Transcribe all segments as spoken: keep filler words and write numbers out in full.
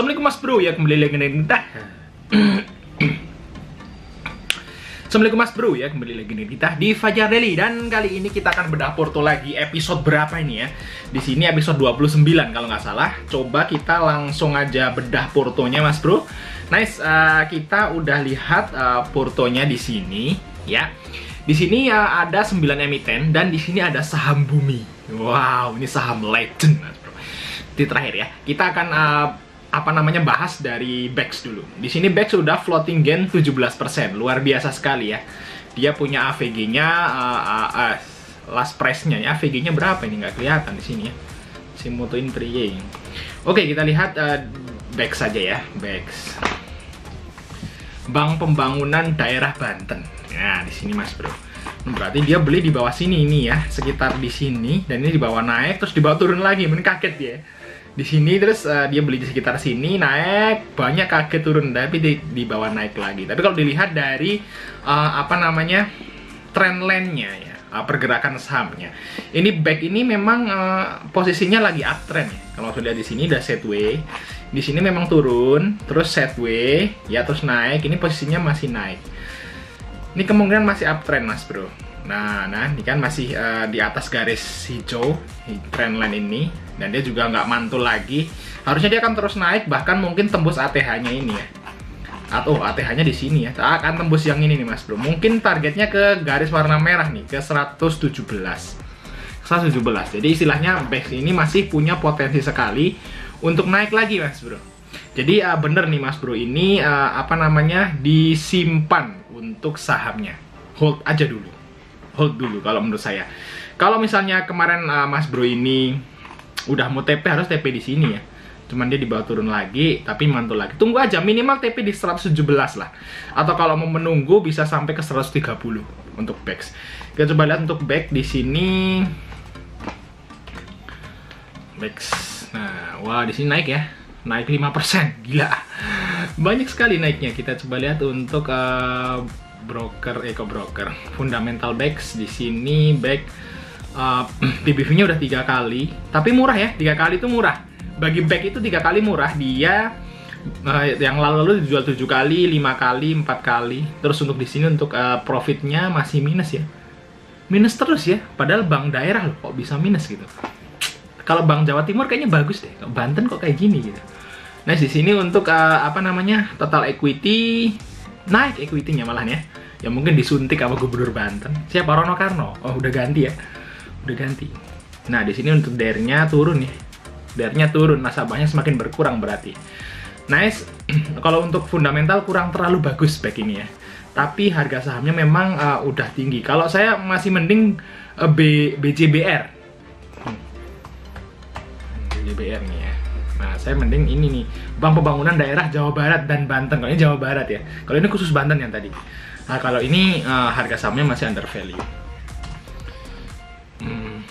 Assalamualaikum Mas Bro, ya kembali lagi dengan kita. Assalamualaikum Mas Bro, ya kembali lagi dengan kita di Fajar Daily. Dan kali ini kita akan bedah Porto lagi. Episode berapa ini ya? Di sini episode dua puluh sembilan kalau nggak salah. Coba kita langsung aja bedah Portonya Mas Bro. Nice, uh, kita udah lihat uh, Portonya di sini ya. Di sini uh, ada sembilan emiten dan di sini ada saham bumi. Wow, ini saham legend Mas Bro. Di terakhir ya, kita akan uh, apa namanya bahas dari B E X dulu. Di sini B E X sudah floating gain tujuh belas persen, luar biasa sekali ya. Dia punya A V G-nya, uh, uh, uh, last price-nya ya, A V G-nya berapa ini nggak kelihatan di sini ya. Simoto Intrie. Oke, kita lihat uh, B E X saja ya, B E X. Bank Pembangunan Daerah Banten. Nah, di sini Mas Bro. Berarti dia beli di bawah sini ini ya, sekitar di sini, dan ini di bawah naik terus di bawah turun lagi, mending kaget ya. Di sini terus uh, dia beli di sekitar sini, naik banyak, kaget turun, tapi di, di bawah naik lagi. Tapi kalau dilihat dari uh, apa namanya trend line-nya ya, uh, pergerakan sahamnya, ini B E X ini memang uh, posisinya lagi uptrend ya. Kalau sudah lihat di sini udah sideways, di sini memang turun, terus sideways ya, terus naik. Ini posisinya masih naik. Ini kemungkinan masih uptrend Mas Bro. Nah, nah ini kan masih uh, di atas garis hijau trendline ini, dan dia juga nggak mantul lagi. Harusnya dia akan terus naik, bahkan mungkin tembus A T H-nya ini ya. Atau A T H-nya di sini ya, akan tembus yang ini nih Mas Bro. Mungkin targetnya ke garis warna merah nih, ke seratus tujuh belas. seratus tujuh belas. Jadi istilahnya B E X ini masih punya potensi sekali untuk naik lagi Mas Bro. Jadi uh, bener nih Mas Bro, ini uh, apa namanya disimpan untuk sahamnya. Hold aja dulu. Hold dulu kalau menurut saya. Kalau misalnya kemarin uh, Mas Bro ini udah mau T P, harus T P di sini ya. Cuman dia dibawa turun lagi, tapi mantul lagi. Tunggu aja, minimal T P di seratus tujuh belas lah. Atau kalau mau menunggu bisa sampai ke seratus tiga puluh untuk B E X. Kita coba lihat untuk B E X di sini. B E X. Nah, wah di sini naik ya. Naik lima persen. Gila. Banyak sekali naiknya. Kita coba lihat untuk uh, broker, eco broker, fundamental B E X di sini. B E X uh, P B V-nya udah tiga kali, tapi murah ya. Tiga kali itu murah. Bagi B E X itu tiga kali murah. Dia uh, yang lalu-lalu dijual tujuh kali, lima kali, empat kali. Terus untuk di sini untuk uh, profitnya masih minus ya. Minus terus ya. Padahal bank daerah loh, kok bisa minus gitu. Kalau Bank Jawa Timur kayaknya bagus deh. Banten kok kayak gini gitu. Nah, di sini untuk uh, apa namanya? Total equity naik, equity-nya malahan ya. Ya mungkin disuntik sama Gubernur Banten. Siapa? Rono Karno. Oh, udah ganti ya. Udah ganti. Nah, di sini untuk D E R-nya turun ya. D E R-nya turun, nasabahnya semakin berkurang berarti. Nice. Kalau untuk fundamental kurang terlalu bagus back ini ya. Tapi harga sahamnya memang uh, udah tinggi. Kalau saya masih mending uh, B, B J B R. Hmm. B J B R nih ya. Nah, saya mending ini nih, Bank Pembangunan Daerah Jawa Barat dan Banten. Kalau ini Jawa Barat ya. Kalau ini khusus Banten yang tadi. Nah, kalau ini uh, harga sahamnya masih under value. Hmm.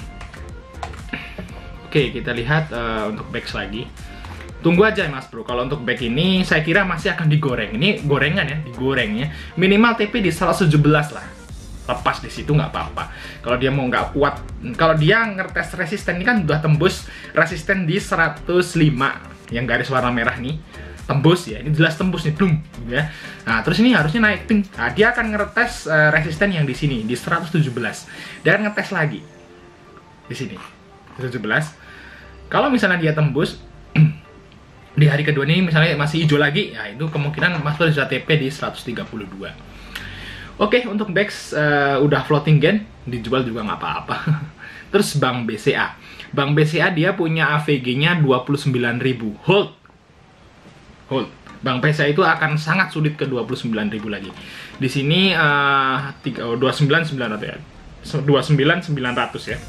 Oke, kita lihat uh, untuk B E X lagi. Tunggu aja Mas Bro. Kalau untuk B E X ini saya kira masih akan digoreng. Ini gorengan ya, digorengnya. Minimal T P di seratus tujuh belas lah. Lepas di situ nggak apa-apa. Kalau dia mau nggak kuat, kalau dia ngetes resisten ini kan udah tembus resisten di seratus lima yang garis warna merah nih, tembus ya. Ini jelas tembus nih, belum ya. Nah, terus ini harusnya naik ting. Nah, dia akan ngetes uh, resisten yang di sini di seratus tujuh belas. Dia akan ngetes lagi di sini tujuh belas. Kalau misalnya dia tembus di hari kedua ini misalnya masih hijau lagi, ya itu kemungkinan Mas Bro bisa T P di seratus tiga puluh dua. Oke, untuk B E X uh, udah floating gain, dijual juga nggak apa-apa. Terus Bank B C A. Bank B C A dia punya A V G-nya dua puluh sembilan ribu. Hold. Hold. Bank B C A itu akan sangat sulit ke dua puluh sembilan ribu lagi. Di sini uh, dua puluh sembilan sembilan ratus ya. dua puluh sembilan sembilan ratus ya.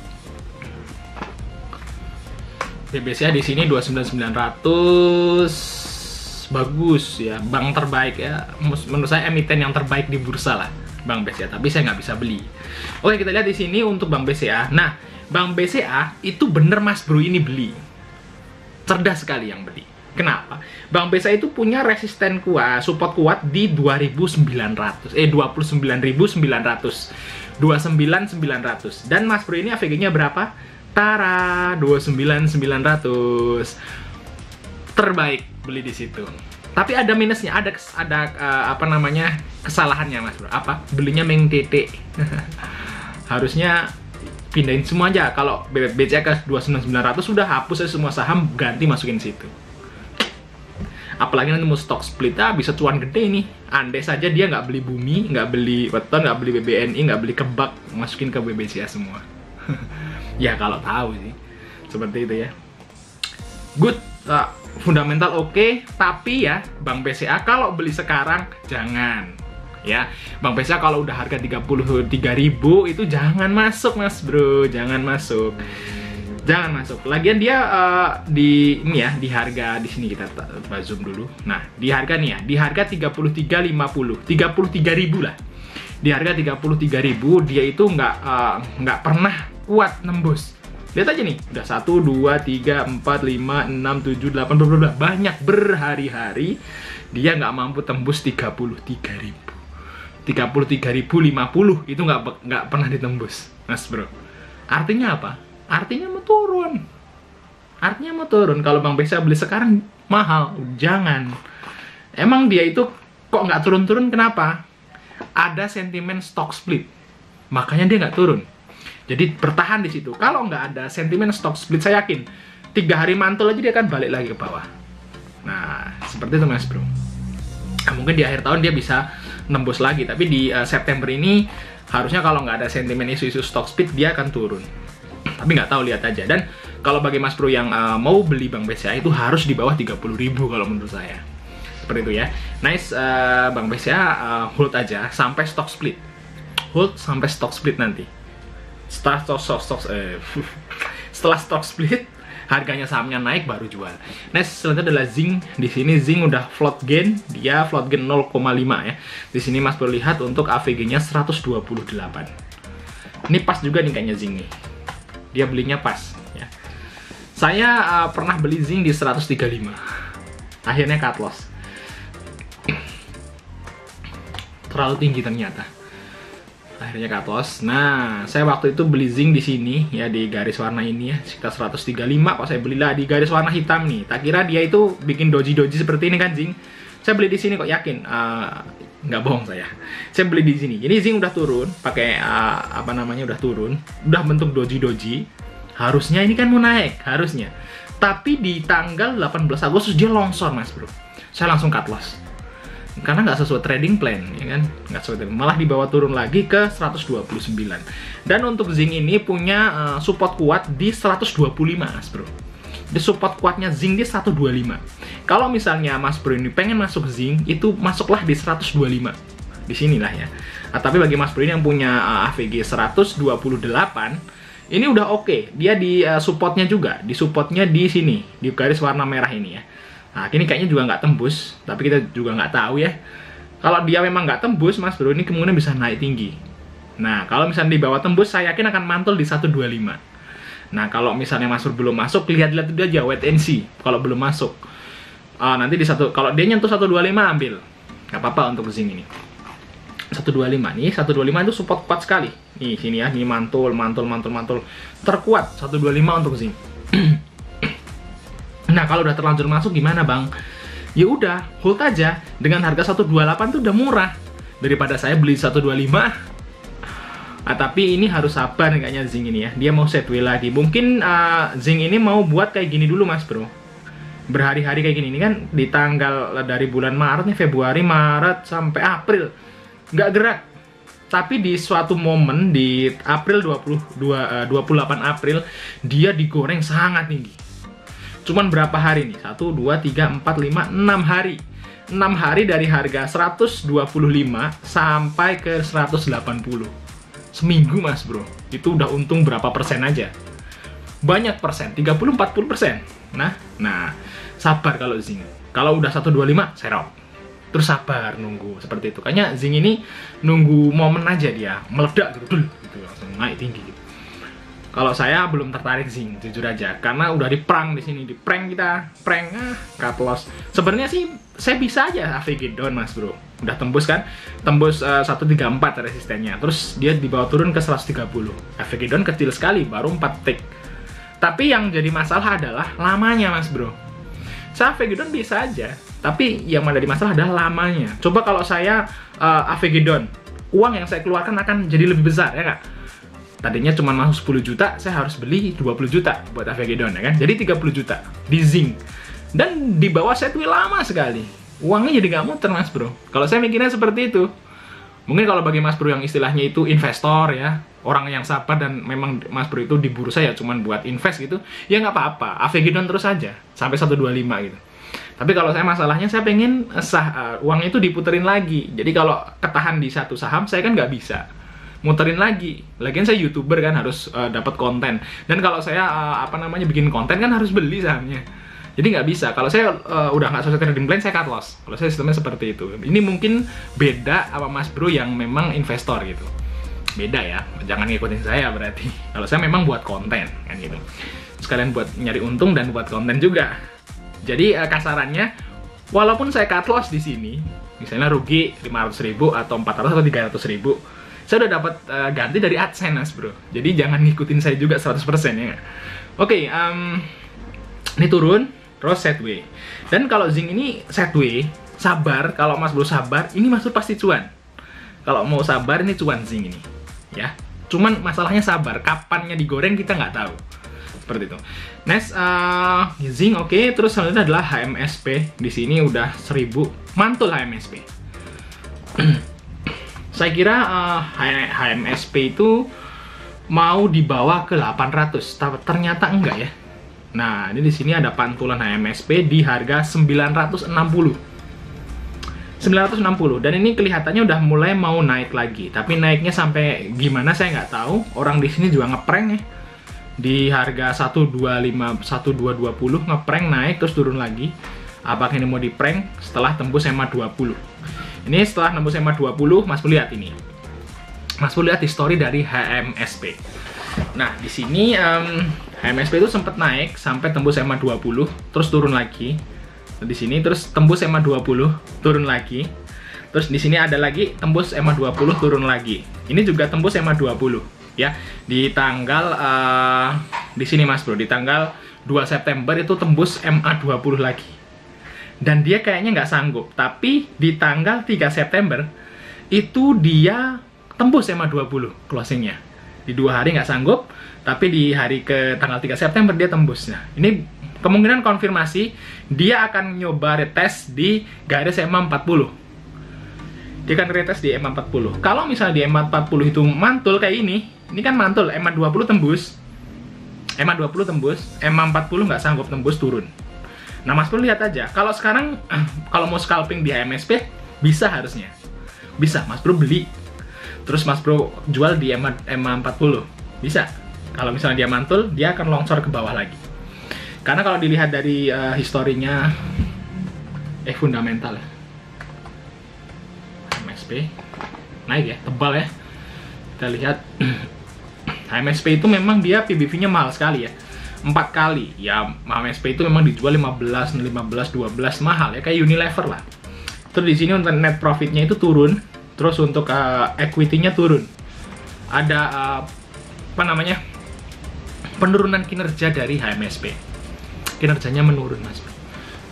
B B C A di sini dua puluh sembilan sembilan ratus. Bagus ya, bank terbaik ya, menurut saya emiten yang terbaik di bursa lah, Bank B C A. Tapi saya nggak bisa beli. Oke, kita lihat di sini untuk Bank B C A. Nah, Bank B C A itu bener Mas Bro ini beli, cerdas sekali yang beli. Kenapa? Bank B C A itu punya resisten kuat, support kuat di dua ribu sembilan ratus, eh dua puluh sembilan ribu sembilan ratus, dua puluh sembilan ribu sembilan ratus. Dan Mas Bro ini A V G-nya berapa? Tara, dua puluh sembilan ribu sembilan ratus. Terbaik. beli di situ. Tapi ada minusnya, ada ada uh, apa namanya kesalahannya mas bro. Apa? Belinya meng tete. Harusnya pindahin semua aja. Kalau B C A ke dua puluh sembilan sembilan ratus sudah hapus aja semua saham, ganti masukin situ. Apalagi nanti mau stock split, ah, bisa cuan gede nih. Andai saja dia nggak beli Bumi, nggak beli Weton, nggak beli B B N I, nggak beli Kebak, masukin ke B B C A semua. Ya kalau tahu sih, seperti itu ya. Good, uh, fundamental oke, okay, tapi ya Bank B C A kalau beli sekarang jangan. Ya, Bank B C A kalau udah harga tiga puluh tiga ribu itu jangan masuk mas bro, jangan masuk. Jangan masuk. Lagian dia uh, di ini ya, di harga di sini kita zoom dulu. Nah, di harga nih ya, di harga tiga puluh tiga lima puluh, tiga puluh tiga ribu lah. Di harga tiga puluh tiga ribu dia itu nggak uh, nggak pernah kuat nembus. Lihat aja nih, udah satu, dua, tiga, empat, lima, enam, tujuh, delapan, bla bla bla. Banyak berhari-hari dia nggak mampu tembus tiga puluh tiga ribu. tiga puluh tiga ribu lima puluh itu nggak nggak pernah ditembus, mas bro. Artinya apa? Artinya mau turun. Artinya mau turun. Kalau Bank B C A beli sekarang mahal. Jangan. Emang dia itu kok nggak turun-turun? Kenapa? Ada sentimen stock split. Makanya dia nggak turun. Jadi bertahan di situ. Kalau nggak ada sentimen stock split, saya yakin tiga hari mantul aja dia akan balik lagi ke bawah. Nah, seperti itu mas bro. Nah, mungkin di akhir tahun dia bisa nembus lagi. Tapi di uh, September ini harusnya kalau nggak ada sentimen isu-isu stock split dia akan turun. Tapi nggak tahu, lihat aja. Dan kalau bagi mas bro yang uh, mau beli Bank B C A itu harus di bawah tiga puluh ribu kalau menurut saya. Seperti itu ya. Nice, uh, Bank B C A uh, hold aja sampai stock split. Hold sampai stock split nanti. Setelah stock, stock, stock, eh, setelah stock split, harganya sahamnya naik baru jual. Next, selanjutnya adalah Zinc. Di sini Zinc udah float gain, dia float gain nol koma lima ya. Di sini mas bro lihat untuk A V G-nya seratus dua puluh delapan. Ini pas juga nih kayaknya Zinc nih. Dia belinya pas ya. Saya uh, pernah beli Zinc di seratus tiga puluh lima. Akhirnya cut loss. Terlalu tinggi ternyata. Akhirnya cut loss. Nah, saya waktu itu beli Zinc di sini ya, di garis warna ini ya, sekitar seratus tiga puluh lima. Kok saya belilah di garis warna hitam nih. Tak kira dia itu bikin doji-doji seperti ini kan Zinc. Saya beli di sini kok, yakin. Uh, nggak bohong saya. Saya beli di sini. Jadi Zinc udah turun, pakai uh, apa namanya udah turun, udah bentuk doji-doji. Harusnya ini kan mau naik, harusnya. Tapi di tanggal delapan belas Agustus dia longsor, mas bro. Saya langsung cut loss. Karena nggak sesuai trading plan, ya kan? Nggak sesuai, malah dibawa turun lagi ke seratus dua puluh sembilan. Dan untuk Zinc ini punya uh, support kuat di seratus dua puluh lima, mas bro. Di support kuatnya Zinc di seratus dua puluh lima. Kalau misalnya mas bro ini pengen masuk Zinc, itu masuklah di seratus dua puluh lima. Di sinilah ya. Nah, tapi bagi mas bro ini yang punya uh, A V G seratus dua puluh delapan, ini udah oke. Okay. Dia di uh, supportnya juga, di supportnya di sini, di garis warna merah ini ya. Nah, ini kayaknya juga nggak tembus, tapi kita juga nggak tahu ya. Kalau dia memang nggak tembus, mas bro ini kemungkinan bisa naik tinggi. Nah, kalau misalnya di bawah tembus, saya yakin akan mantul di seratus dua puluh lima. Nah, kalau misalnya mas bro belum masuk, lihat-lihat itu aja, wait and see. Kalau belum masuk, uh, nanti di satu, kalau dia nyentuh seratus dua puluh lima, ambil. Nggak apa-apa untuk Zinc ini. seratus dua puluh lima nih, seratus dua puluh lima itu support kuat sekali. Nih, sini ya, ini mantul, mantul, mantul, mantul. Terkuat, seratus dua puluh lima untuk Zinc. Nah, kalau udah terlanjur masuk gimana, Bang? Ya udah, hold aja. Dengan harga seratus dua puluh delapan tuh udah murah. Daripada saya beli seratus dua puluh lima. Ah, tapi ini harus sabar kayaknya Zinc ini ya. Dia mau setway lagi. Mungkin uh, Zinc ini mau buat kayak gini dulu, Mas Bro. Berhari-hari kayak gini. Ini kan di tanggal dari bulan Maret nih, Februari, Maret, sampai April. Nggak gerak. Tapi di suatu momen di April dua puluh dua, dua puluh delapan April, dia digoreng sangat tinggi. Cuman berapa hari nih? satu, dua, tiga, empat, lima, enam hari. enam hari dari harga seratus dua puluh lima sampai ke seratus delapan puluh. Seminggu, Mas Bro. Itu udah untung berapa persen aja? Banyak persen, tiga puluh sampai empat puluh persen. Nah, nah, sabar kalau Zinc. Kalau udah seratus dua puluh lima, serok. Terus sabar nunggu seperti itu. Kayaknya Zinc ini nunggu momen aja dia, meledak gitu, gitu langsung naik tinggi gitu. Kalau saya belum tertarik Zinc, jujur aja, karena udah diperang di sini, di prank kita, prank ah, cut loss. Sebenarnya sih saya bisa aja A V G down, Mas Bro. Udah tembus kan? Tembus uh, seratus tiga puluh empat resistennya. Terus dia dibawa turun ke seratus tiga puluh. A V G down kecil sekali, baru empat tick. Tapi yang jadi masalah adalah lamanya, Mas Bro. Saya Avegedon bisa aja, tapi yang menjadi masalah adalah lamanya. Coba kalau saya uh, Avegedon, uang yang saya keluarkan akan jadi lebih besar, ya nggak? Tadinya cuma masuk sepuluh juta, saya harus beli dua puluh juta buat Avegedon, ya kan? Jadi tiga puluh juta di Zing. Dan di bawah Setway lama sekali. Uangnya jadi nggak muter, Mas Bro. Kalau saya mikirnya seperti itu. Mungkin kalau bagi Mas Bro yang istilahnya itu investor ya, orang yang sabar dan memang Mas Bro itu di bursa ya cuman buat invest gitu, ya nggak apa-apa. Avegedon terus aja sampai seratus dua puluh lima gitu. Tapi kalau saya masalahnya saya pengen sah, uh, uangnya itu diputerin lagi. Jadi kalau ketahan di satu saham saya kan nggak bisa muterin lagi. Lagian saya YouTuber kan harus uh, dapat konten. Dan kalau saya uh, apa namanya bikin konten kan harus beli sahamnya. Jadi nggak bisa. Kalau saya uh, udah nggak sesuai trading plan, saya cut loss. Kalau saya sistemnya seperti itu. Ini mungkin beda sama Mas Bro yang memang investor gitu. Beda ya. Jangan ngikutin saya berarti. Kalau saya memang buat konten kan gitu. Sekalian buat nyari untung dan buat konten juga. Jadi uh, kasarannya, walaupun saya cut loss di sini, misalnya rugi lima ratus ribu atau empat ratus atau tiga ratus ribu, saya udah dapat uh, ganti dari AdSense, Mas Bro. Jadi jangan ngikutin saya juga seratus persen ya. Oke, okay, um, ini turun, terus Setway. Dan kalau Zing ini Setway, sabar. Kalau Mas Bro sabar, ini Mas Bro pasti cuan. Kalau mau sabar, ini cuan Zing ini. Ya, cuman masalahnya sabar. Kapannya digoreng kita nggak tahu. Seperti itu. Next, uh, Zing oke. Okay. Terus selanjutnya adalah H M S P. Di sini udah seribu. Mantul H M S P. Saya kira uh, H M S P itu mau dibawa ke delapan ratus, tapi ternyata enggak ya. Nah, ini di sini ada pantulan H M S P di harga sembilan ratus enam puluh. sembilan ratus enam puluh, dan ini kelihatannya udah mulai mau naik lagi. Tapi naiknya sampai gimana saya nggak tahu. Orang di sini juga ngeprank ya. Di harga seratus dua puluh lima, seratus dua ratus dua puluh ngeprank naik terus turun lagi. Apakah ini mau di prank setelah tembus E M A dua puluh? Ini setelah nembus E M A dua puluh, Mas Bro lihat ini. Mas Bro lihat history dari H M S P. Nah, di sini um, H M S P itu sempat naik sampai tembus E M A dua puluh, terus turun lagi. Di sini terus tembus E M A dua puluh, turun lagi. Terus di sini ada lagi tembus E M A dua puluh, turun lagi. Ini juga tembus E M A dua puluh ya. Di tanggal uh, di sini Mas Bro, di tanggal dua September itu tembus E M A dua puluh lagi. Dan dia kayaknya nggak sanggup. Tapi di tanggal tiga September itu dia tembus E M A dua puluh closingnya. Di dua hari nggak sanggup, tapi di hari ke tanggal tiga September dia tembus. Nah, ini kemungkinan konfirmasi dia akan nyoba retest di garis E M A empat puluh. Dia akan retest di E M A empat puluh. Kalau misalnya di E M A empat puluh itu mantul kayak ini, ini kan mantul, E M A dua puluh tembus. E M A dua puluh tembus, E M A empat puluh nggak sanggup tembus, turun. Nah, Mas Bro lihat aja. Kalau sekarang, kalau mau scalping di H M S P, bisa harusnya. Bisa, Mas Bro beli. Terus Mas Bro jual di E M A empat puluh. Bisa. Kalau misalnya dia mantul, dia akan longsor ke bawah lagi. Karena kalau dilihat dari uh, historinya, eh fundamental ya. H M S P, naik ya, tebal ya. Kita lihat, H M S P itu memang dia P B V-nya mahal sekali ya. empat kali ya. H M S P itu memang dijual lima belas, lima belas, dua belas, mahal ya, kayak Unilever lah. Terus di sini untuk net profitnya itu turun, terus untuk uh, equity-nya turun. Ada uh, apa namanya? Penurunan kinerja dari H M S P. Kinerjanya menurun, Mas Bro.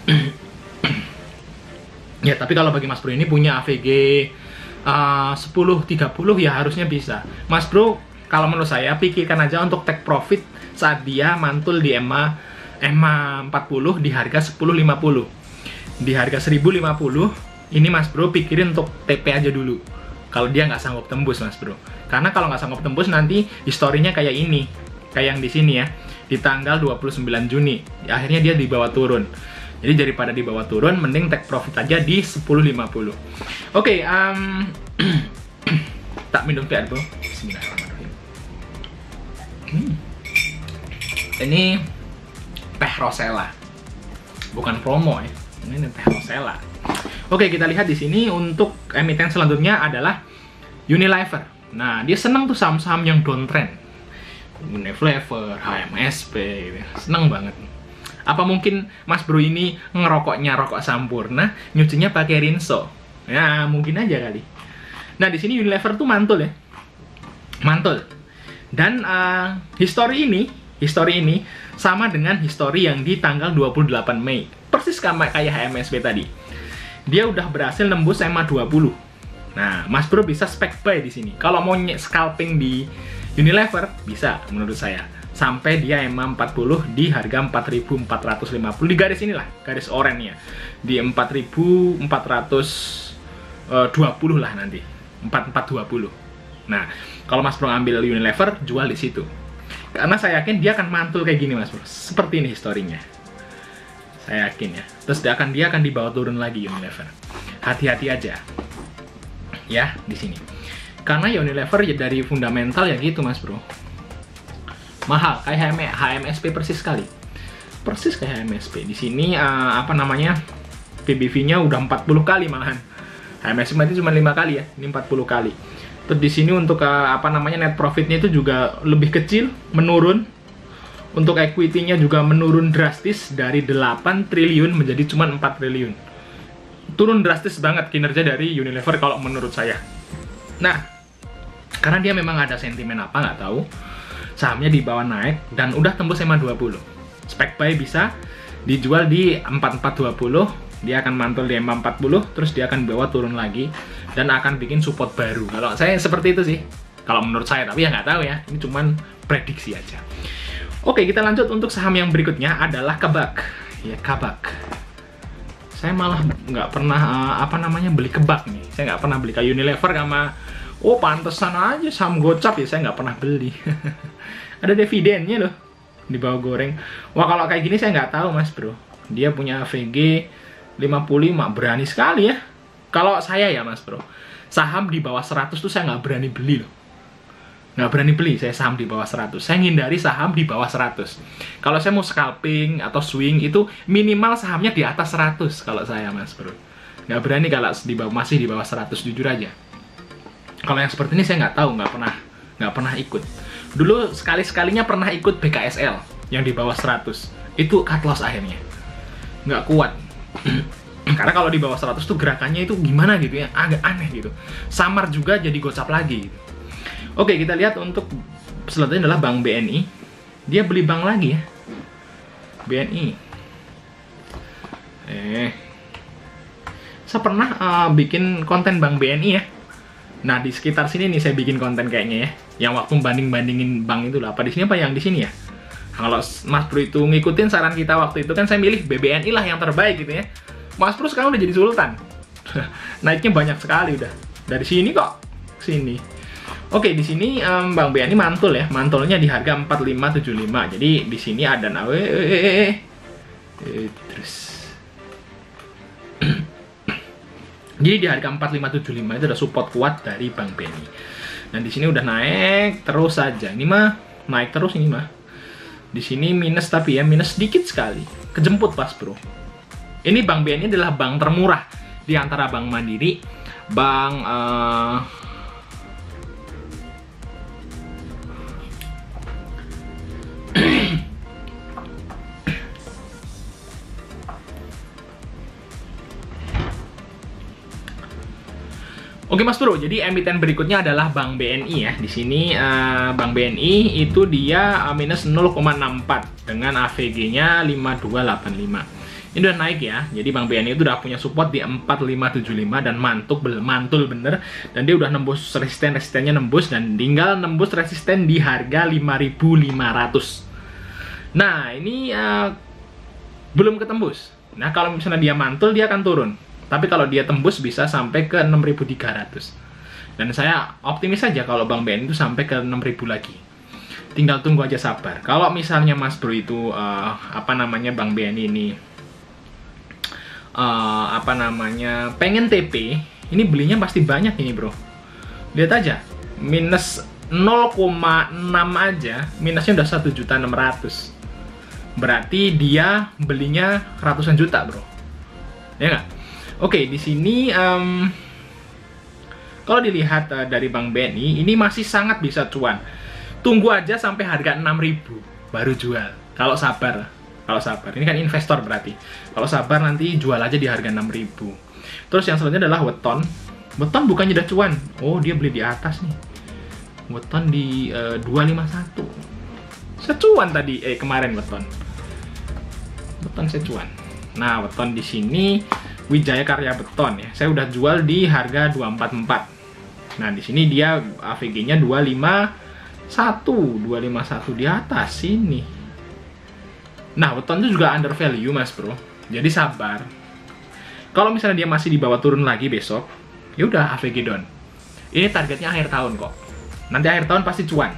Ya, tapi kalau bagi Mas Bro ini punya A V G uh, sepuluh tiga puluh ya harusnya bisa. Mas Bro, kalau menurut saya pikirkan aja untuk take profit saat dia mantul di E M A E M A empat puluh di harga sepuluh lima puluh. Di harga seribu lima puluh, ini Mas Bro pikirin untuk T P aja dulu. Kalau dia nggak sanggup tembus, Mas Bro. Karena kalau nggak sanggup tembus nanti historinya kayak ini. Kayak yang di sini ya. Di tanggal dua puluh sembilan Juni. Akhirnya dia dibawa turun. Jadi daripada dibawa turun, mending take profit aja di sepuluh lima puluh. Oke, okay, um, tak minum teh, Bro. Bismillahirrahmanirrahim. Hmm. Ini teh Rosella, bukan promo ya. Ini teh Rosella. Oke, kita lihat di sini untuk emiten selanjutnya adalah Unilever. Nah, dia senang tuh saham-saham yang downtrend. Unilever, H M S P, gitu. Seneng banget. Apa mungkin Mas Bro ini ngerokoknya rokok Sampurna, nyucinya pakai Rinso? Ya, mungkin aja kali. Nah, di sini Unilever tuh mantul ya. Mantul. Dan uh, history ini History ini sama dengan history yang di tanggal dua puluh delapan Mei. persis sama kayak H M S P tadi. Dia udah berhasil nembus E M A dua puluh. Nah, Mas Bro bisa spec buy di sini. Kalau mau scalping di Unilever bisa menurut saya. Sampai dia E M A empat puluh di harga empat ribu empat ratus lima puluh, di garis inilah, garis oranye. Di empat ribu empat ratus dua puluh lah nanti. empat ribu empat ratus dua puluh. Nah, kalau Mas Bro ambil Unilever, jual di situ. Karena saya yakin dia akan mantul kayak gini, Mas Bro. Seperti ini historinya. Saya yakin ya. Terus dia akan dia akan dibawa turun lagi Unilever. Hati-hati aja. Ya, di sini. Karena Unilever ya dari fundamental ya gitu, Mas Bro. Mahal kayak H M S P persis sekali. Persis kayak H M S P. Di sini uh, apa namanya? P B V-nya udah empat puluh kali malahan. H M S P itu cuma lima kali ya. Ini empat puluh kali. Terus di sini untuk uh, apa namanya net profitnya itu juga lebih kecil, menurun. Untuk equity-nya juga menurun drastis dari delapan triliun menjadi cuma empat triliun. Turun drastis banget kinerja dari Unilever kalau menurut saya. Nah, karena dia memang ada sentimen apa nggak tahu, sahamnya di bawah naik dan udah tembus E M A dua puluh. Spec buy bisa dijual di empat ribu empat ratus dua puluh, dia akan mantul di E M A empat puluh, terus dia akan bawa turun lagi dan akan bikin support baru. Kalau saya seperti itu sih, kalau menurut saya, tapi ya nggak tahu ya, ini cuman prediksi aja. Oke, kita lanjut untuk saham yang berikutnya adalah Kebak. Ya, Kebak. Saya malah nggak pernah uh, apa namanya beli Kebak nih. Saya nggak pernah beli kayak Unilever sama, oh pantesan aja saham gocap ya, saya nggak pernah beli. Ada dividennya loh di bawah goreng. Wah, kalau kayak gini saya nggak tahu, Mas Bro. Dia punya V G lima puluh lima, berani sekali ya. Kalau saya ya, Mas Bro, saham di bawah seratus tuh saya nggak berani beli loh. Nggak berani beli saya saham di bawah seratus. Saya hindari saham di bawah seratus. Kalau saya mau scalping atau swing itu minimal sahamnya di atas seratus kalau saya, Mas Bro. Nggak berani kalau di bawah, masih di bawah seratus, jujur aja. Kalau yang seperti ini saya nggak tahu, nggak pernah nggak pernah ikut. Dulu sekali-sekalinya pernah ikut B K S L yang di bawah seratus. Itu cut loss akhirnya. Nggak kuat. Karena kalau di bawah seratus tuh gerakannya itu gimana gitu ya, agak aneh gitu. Samar juga jadi gocap lagi gitu. Oke, kita lihat untuk selanjutnya adalah Bank B N I. Dia beli bank lagi ya. B N I. Eh. Saya pernah uh, bikin konten Bank B N I ya. Nah, di sekitar sini nih saya bikin konten kayaknya ya. Yang waktu banding-bandingin bank itu lah. Apa di sini apa yang di sini ya? Kalau Mas Bro itu ngikutin saran kita waktu itu kan saya milih B B N I lah yang terbaik gitu ya. Mas Bro sekarang udah jadi sultan. Naiknya banyak sekali udah. Dari sini kok sini. Oke, di sini um, Bank B N I mantul ya. Mantulnya di harga empat ribu lima ratus tujuh puluh lima. Jadi di sini ada nawe eh, eh, terus. Jadi di harga empat ribu lima ratus tujuh puluh lima itu ada support kuat dari Bank B N I. Dan di sini udah naik terus saja. Ini mah naik terus ini mah. Di sini minus tapi ya minus sedikit sekali. Kejemput pas, Bro. Ini Bank B N I adalah bank termurah di antara Bank Mandiri, Bank uh, Oke, Mas Bro, jadi emiten berikutnya adalah Bank B N I ya. Di sini uh, Bank B N I itu dia uh, minus nol koma enam empat dengan A V G-nya lima dua delapan lima. Ini udah naik ya. Jadi Bank B N I itu udah punya support di empat ribu lima ratus tujuh puluh lima dan mantul mantul bener, dan dia udah nembus resisten resistennya nembus dan tinggal nembus resisten di harga lima ribu lima ratus. Nah, ini uh, belum ketembus. Nah, kalau misalnya dia mantul dia akan turun. Tapi kalau dia tembus bisa sampai ke enam ribu tiga ratus. Dan saya optimis saja kalau Bank B N I itu sampai ke enam ribu lagi. Tinggal tunggu aja sabar. Kalau misalnya Mas Bro itu uh, apa namanya Bank B N I ini uh, apa namanya pengen T P, ini belinya pasti banyak ini, Bro. Lihat aja, minus nol koma enam aja, minusnya udah satu juta enam ratus. Berarti dia belinya ratusan juta, Bro. Ya nggak? Oke, di sini um, kalau dilihat uh, dari Bank B N I, ini masih sangat bisa cuan. Tunggu aja sampai harga enam ribu baru jual. Kalau sabar, kalau sabar. Ini kan investor berarti. Kalau sabar nanti jual aja di harga enam ribu. Terus yang selanjutnya adalah Weton. Weton bukannya udah cuan. Oh, dia beli di atas nih. Weton di uh, dua lima satu. Saya cuan tadi eh kemarin Weton. Weton saya cuan. Nah, weton di sini Wijaya Karya Beton ya. Saya udah jual di harga dua empat empat. Nah, di sini dia A V G-nya dua lima satu, dua lima satu di atas sini. Nah, weton itu juga under value, Mas Bro. Jadi sabar. Kalau misalnya dia masih di bawah turun lagi besok, ya udah A V G down. Ini targetnya akhir tahun kok. Nanti akhir tahun pasti cuan.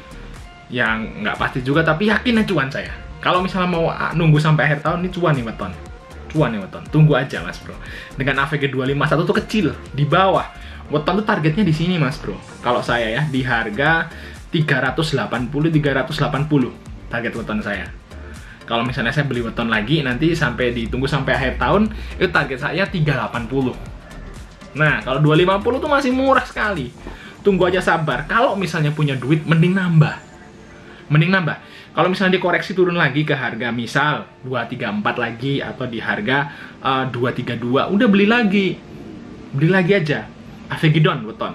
Yang nggak pasti juga, tapi yakin cuan saya. Kalau misalnya mau nunggu sampai akhir tahun, ini cuan nih weton. Cuan nih weton. Tunggu aja, Mas Bro. Dengan A V G dua lima satu tuh kecil, di bawah. Weton tuh targetnya di sini, Mas Bro. Kalau saya ya, di harga tiga ratus delapan puluh, tiga ratus delapan puluh target weton saya. Kalau misalnya saya beli weton lagi, nanti sampai ditunggu sampai akhir tahun, itu target saya tiga delapan puluh. Nah, kalau dua lima puluh tuh masih murah sekali. Tunggu aja sabar. Kalau misalnya punya duit, mending nambah. Mending nambah. Kalau misalnya dikoreksi turun lagi ke harga misal dua tiga empat lagi, atau di harga uh, dua tiga dua, udah beli lagi. Beli lagi aja. A V G down weton.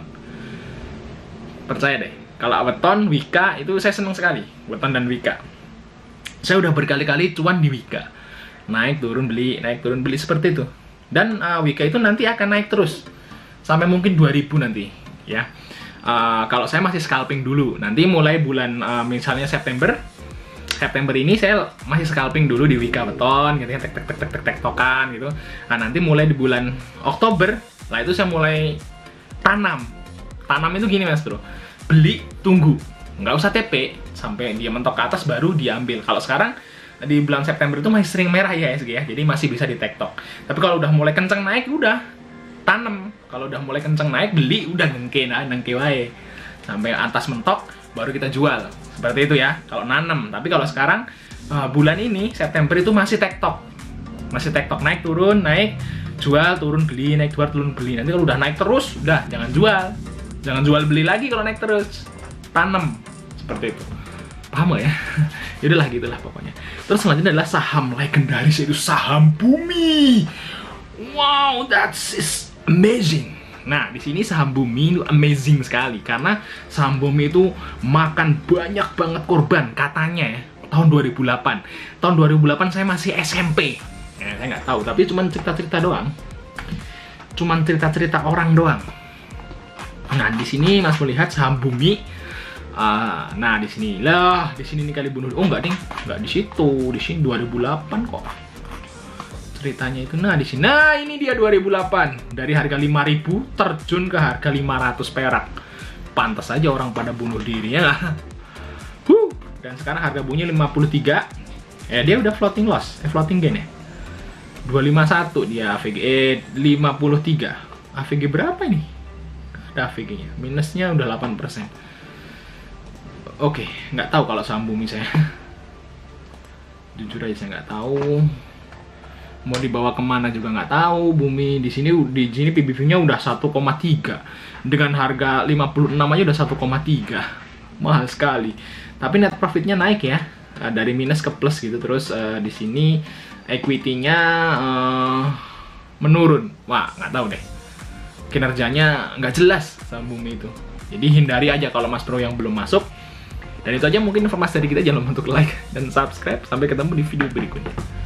Percaya deh. Kalau weton, Wika itu saya seneng sekali. Weton dan Wika. Saya udah berkali-kali cuan di Wika. Naik turun beli, naik turun beli seperti itu. Dan uh, Wika itu nanti akan naik terus sampai mungkin dua ribu nanti, ya. Uh, kalau saya masih scalping dulu. Nanti mulai bulan uh, misalnya September. September ini saya masih scalping dulu di Wika Beton gitu ya, tek tek tek tek tek tek tokan gitu. Nah, nanti mulai di bulan Oktober, lah itu saya mulai tanam. Tanam itu gini, Mas Bro. Beli, tunggu. Nggak usah T P sampai dia mentok ke atas baru diambil. Kalau sekarang di bulan September itu masih sering merah ya S G ya, jadi masih bisa di tektok. Tapi kalau udah mulai kenceng naik, udah tanam. Kalau udah mulai kenceng naik, beli, udah nengke, nah, nengke wae. Sampai atas mentok, baru kita jual. Seperti itu ya, kalau nanem. Tapi kalau sekarang, uh, bulan ini, September itu masih tektok. Masih tektok, naik, turun, naik, jual, turun, beli, naik, jual, turun, beli. Nanti kalau udah naik terus, udah, jangan jual. Jangan jual beli lagi kalau naik terus. Tanam. Seperti itu. Paham gak ya? Yaudahlah gitulah pokoknya. Terus selanjutnya adalah saham legendaris, yaitu saham Bumi. Wow, that's is amazing. Nah, di sini saham Bumi itu amazing sekali karena saham Bumi itu makan banyak banget korban katanya ya. Tahun dua ribu delapan. Tahun dua ribu delapan saya masih S M P. Ya, saya nggak tahu, tapi cuman cerita-cerita doang. Cuman cerita-cerita orang doang. Nah, di sini Mas melihat saham Bumi. Uh, nah, di sini lah, di sini nih kali bunuh. Oh, enggak, Ding. Enggak di situ. Di sini dua ribu delapan kok. Ceritanya itu. Nah, di sini. Nah, ini dia dua ribu delapan. Dari harga lima ribu terjun ke harga lima ratus perak. Pantas aja orang pada bunuh diri ya. Huh. Dan sekarang harga bunyi lima puluh tiga. Eh, dia udah floating loss. Eh, floating gain ya. dua lima satu dia A V G. Eh, lima puluh tiga. A V G berapa ini? Ada A V G-nya. Minusnya udah delapan persen. Oke, nggak tahu kalau saham Bumi saya. Jujur aja saya nggak tahu. Mau dibawa kemana juga nggak tahu. Bumi di sini di sini P B V-nya udah satu koma tiga. Dengan harga lima puluh enam aja udah satu koma tiga. Mahal sekali. Tapi net profit-nya naik ya. Dari minus ke plus gitu. Terus uh, di sini equity-nya uh, menurun. Wah, nggak tahu deh. Kinerjanya nggak jelas saham Bumi itu. Jadi hindari aja kalau Mas Bro yang belum masuk. Dan itu aja mungkin informasi dari kita. Jangan lupa untuk like dan subscribe. Sampai ketemu di video berikutnya.